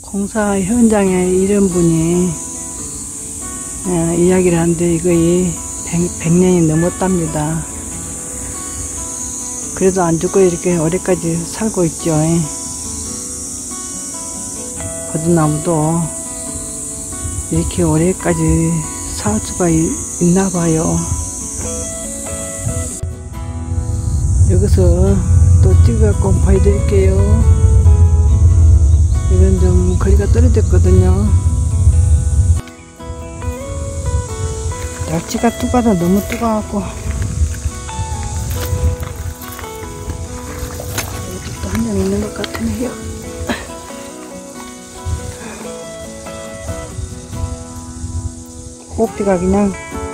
공사 현장에 이런 분이 이야기를 하는데 이거이 100년이 넘었답니다. 그래도 안 죽고 이렇게 오래까지 살고 있죠. 버드나무도 이렇게 오래까지 살 수가 있나 봐요. 여기서 또 찍어갖고 보여드릴게요. 이건 좀 거리가 떨어졌거든요. 날씨가 뜨거워서 너무 뜨거워갖고 여기 또 한 명 있는 것 같으네요. 호피가 그냥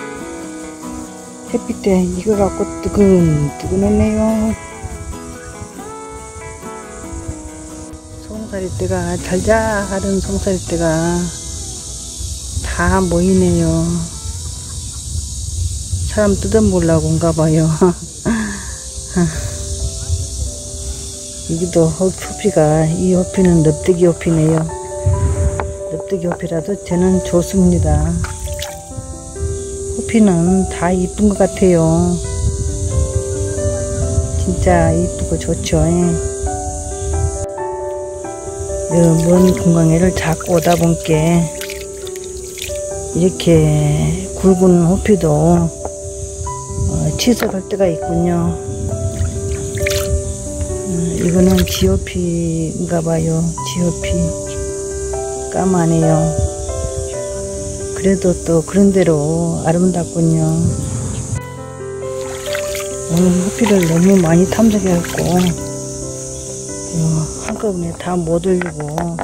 햇빛에 익어갖고 뜨끈뜨끈했네요. 송사리떼가 잘자라는 송사리떼가 다 모이네요. 사람 뜯어먹으려고 온가봐요. 여기도 호피가, 이 호피는 넙대기 호피네요. 넙대기 호피라도 저는 좋습니다. 호피는 다 이쁜 것 같아요. 진짜 이쁘고 좋죠. 먼 공강에를 자꾸 오다 보니까 이렇게 굵은 호피도 치석할 때가 있군요. 이거는 지호피인가 봐요. 지호피 까마네요. 그래도 또 그런대로 아름답군요. 오늘 호피를 너무 많이 탐색해갖고 한꺼번에 다 못 올리고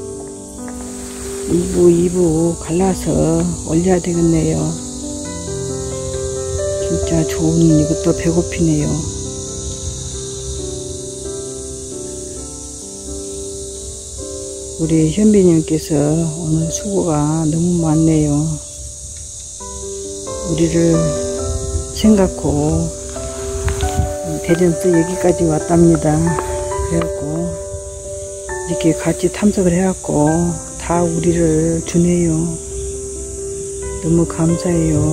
2부 갈라서 올려야 되겠네요. 진짜 좋은 이것도 배고프네요. 우리 현비님께서 오늘 수고가 너무 많네요. 우리를 생각고 대전서 여기까지 왔답니다. 그래갖고 이렇게 같이 탐색을 해갖고 다 우리를 주네요. 너무 감사해요.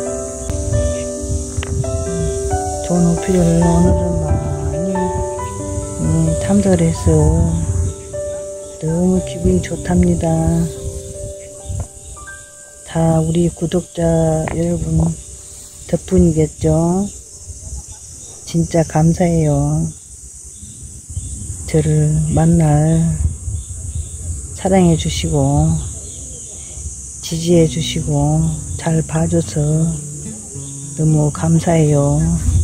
좋은 호피를 오늘은 많이 탐색을 해서 너무 기분이 좋답니다. 다 우리 구독자 여러분 덕분이겠죠. 진짜 감사해요. 저를 만날 사랑해 주시고 지지해 주시고 잘 봐줘서 너무 감사해요.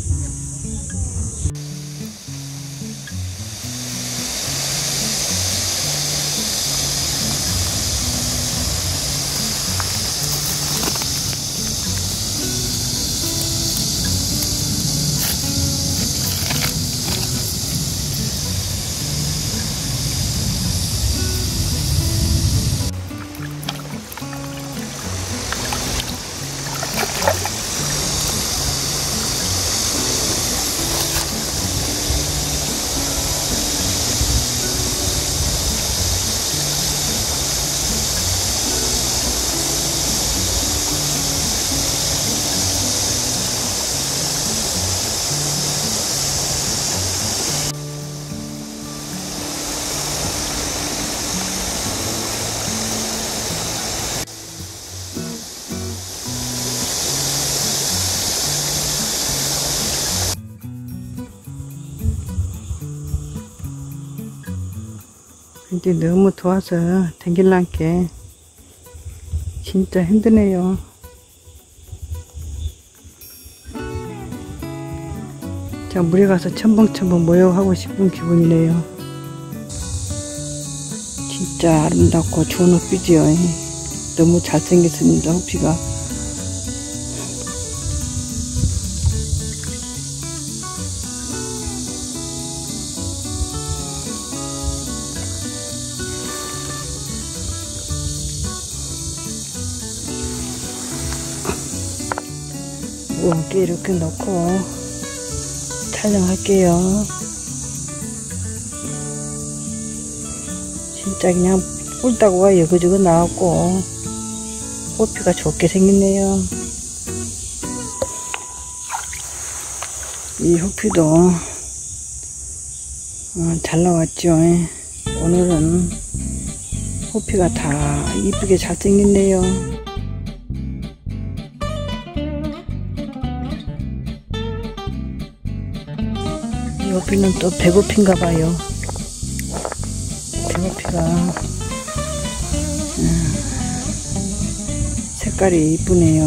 근데 너무 더워서 댕길란게 진짜 힘드네요. 자, 물에 가서 첨벙첨벙 모욕하고 싶은 기분이네요. 진짜 아름답고 좋은 호피지요. 너무 잘생겼습니다. 호피가 무겁게 이렇게 넣고 촬영할게요. 진짜 그냥 꿀따구가 여기저기 나왔고 호피가 좋게 생겼네요. 이 호피도 잘 나왔죠. 오늘은 호피가 다 이쁘게 잘 생겼네요. 이 호피는 또 백호피인가 봐요. 백호피가 색깔이 이쁘네요.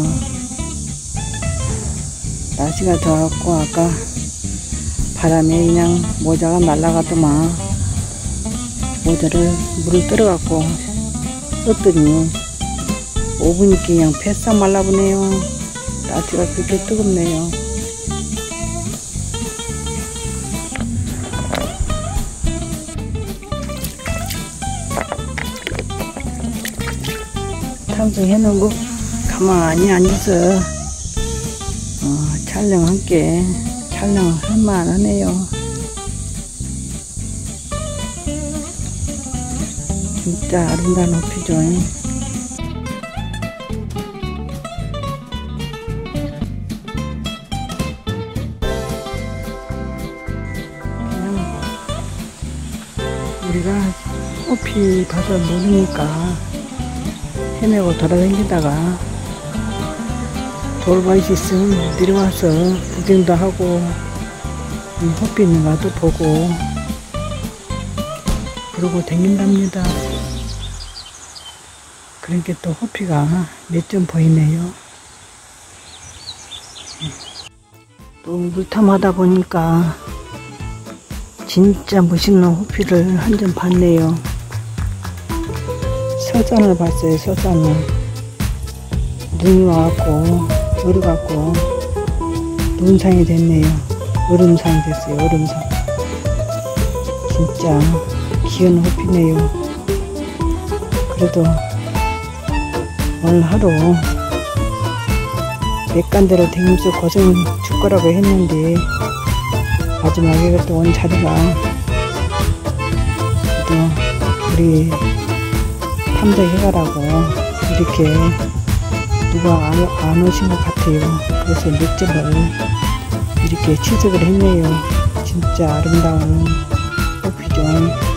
날씨가 더웠고 아까 바람에 그냥 모자가 날아가더만 모자를 물을 떨어갖고 썼더니 5분 있게 그냥 패싹 말라보네요. 날씨가 그렇게 뜨겁네요. 탐정해 놓은 거 가만히 앉아서 촬영할게. 촬영을 할만 하네요. 진짜 아름다운 호피죠. 우리가 호피 봐서 모르니까 헤매고 돌아다니다가 돌밭이 있으면 내려와서 구경도 하고 호피 있는가도 보고 그러고 다닌답니다. 그러니까 또 호피가 몇 점 보이네요. 또 물탐하다 보니까 진짜 멋있는 호피를 한 점 봤네요. 서산을 봤어요. 서산을 눈이 와갖고 얼어갖고 눈상이 됐네요. 얼음상이 됐어요. 얼음상. 진짜 귀여운 호피네요. 그래도 오늘 하루 맥간대로 다니면서 고생 줄 거라고 했는데 마지막에 또 온 자리가 또 우리 탐정해가라고 이렇게 누가 안 오신 것 같아요. 그래서 몇 점을 이렇게 취득을 했네요. 진짜 아름다운 호피죠.